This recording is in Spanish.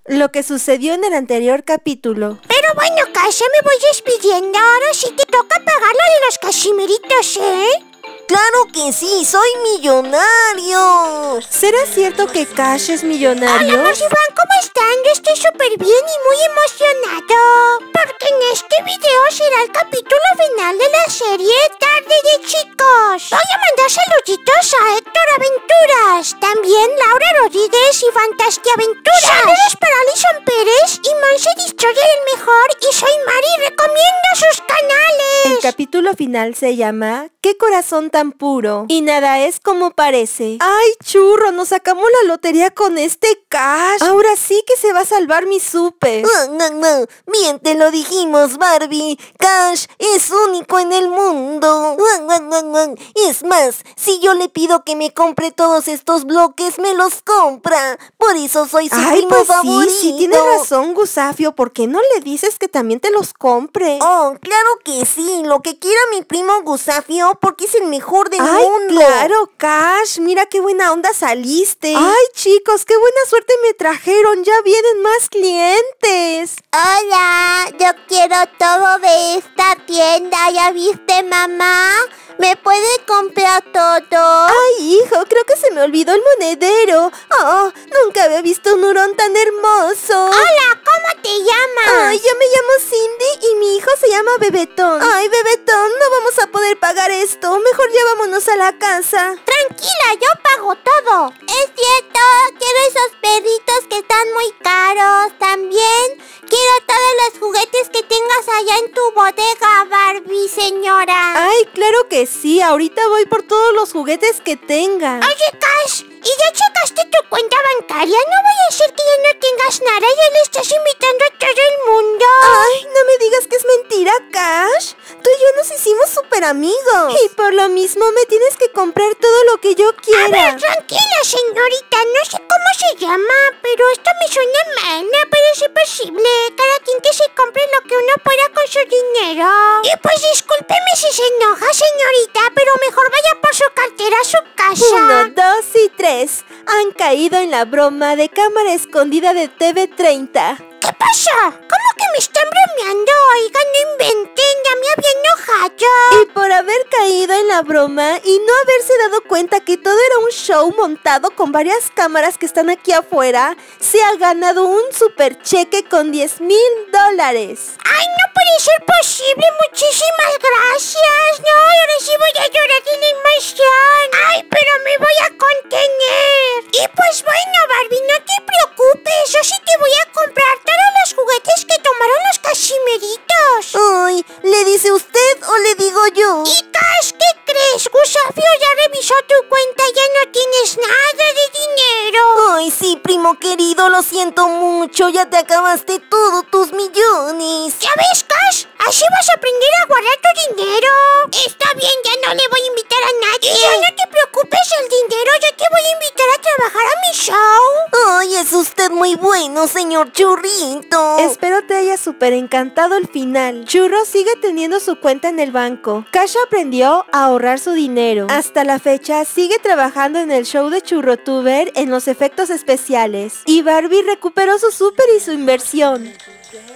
lo que sucedió en el anterior capítulo. Pero bueno, Cash, ya me voy despidiendo. Ahora sí te toca pagar lo de los casimiritos, ¿eh? ¡Claro que sí! ¡Soy millonario! ¿Será cierto que Cash es millonario? Hola, Iván, ¿cómo están? Yo estoy súper bien y muy emocionado. Porque en este video será el capítulo final de la serie Tarde de Chicos. Voy a mandar saluditos a Héctor Aventuras, también Laura Rodríguez y Fantastiaventuras. Saludos para Alison Pérez y Monse Destroyer el mejor. Y soy Mari, recomiendo sus canales. El capítulo final se llama ¿Qué corazón tan puro? Y nada es como parece. ¡Ay, churro! Nos sacamos la lotería con este Cash. Ahora sí que se va a salvar mi súper. Bien te lo dijimos, Barbie. Cash es único en el mundo. Es más, si yo le pido que me compre todos estos bloques, me los compra. Por eso soy su primo pues favorito. Sí, tienes razón, Gusafio. ¿Por qué no le dices que también te los compre? Oh, claro que sí. Lo que quiera mi primo Gusafio, porque es el mejor del mundo. Claro, Cash. Mira qué buena onda saliste. Ay, chicos, qué buena suerte me trajeron. Ya vienen más clientes. Hola, yo quiero todo de esta tienda. ¿Ya viste, mamá? ¿Me puede comprar todo? Ay, hijo, creo que se me olvidó el monedero. Oh, nunca había visto un hurón tan hermoso. Hola, ¿cómo te llamas? Ay, yo me llamo Cindy y mi hijo se llama Bebetón. Ay, Bebetón, no vamos a poder pagar esto. Mejor ya vámonos a la casa. Tranquila, yo pago todo. Es cierto, quiero esos perritos que están muy caros. También quiero todos los juguetes que tengas allá en tu bodega, Barbie, señora. Ay, claro que sí. Ahorita voy por todos los juguetes que tenga. Oye, Cash, ¿y ya checaste tu cuenta bancaria? No vaya a ser que ya no tengas nada y ya le estás invitando a todo el mundo. Ay, no me digas que es mentira, Cash. Tú y yo nos hicimos súper amigos. Y por lo mismo me tienes que comprar todo lo que yo quiera. A ver, tranquila, señorita. No sé cómo se llama, pero esto me suena mal. No puede ser posible. Cada quien que se compre lo que uno pueda con su dinero. Y pues discúlpeme si se enoja, señorita, pero mejor vaya por su cartera a su casa. 1, 2 y 3. Han caído en la broma de cámara escondida de TV30. ¿Qué pasa? ¿Cómo que me están bromeando? Oigan, no inventen, ya me había enojado. Y por haber caído en la broma y no haberse dado cuenta que todo era un show montado con varias cámaras que están aquí afuera, se ha ganado un super cheque con $10,000. ¡Ay, no puede ser posible! ¡Muchísimas gracias! No, ahora sí voy a llorar de la emoción. ¡Ay, pero me voy a contener! Y pues bueno, Barbie, no te preocupes. Yo sí te voy a comprar todos los juguetes que tomaron los casimiritos. Ay, ¿le dice usted o le digo yo? Y Cash, ¿qué crees? Gusafio ya revisó tu cuenta, ya no tienes nada de dinero. Ay, sí, primo querido, lo siento mucho. Ya te acabaste todos tus millones. ¿Ya ves, Cash? Así vas a aprender a guardar tu dinero. Está bien, ya no le voy a invitar a nadie. Y ya no te preocupes el dinero, yo te voy a invitar a trabajar a mi show. Ay, es usted muy bueno, señor Churrito. Espero te haya súper encantado el final. Churro sigue teniendo su cuenta en el banco. Cash aprendió a ahorrar su dinero. Hasta la fecha sigue trabajando en el show de ChurroTuber en los efectos especiales. Y Barbie recuperó su súper y su inversión.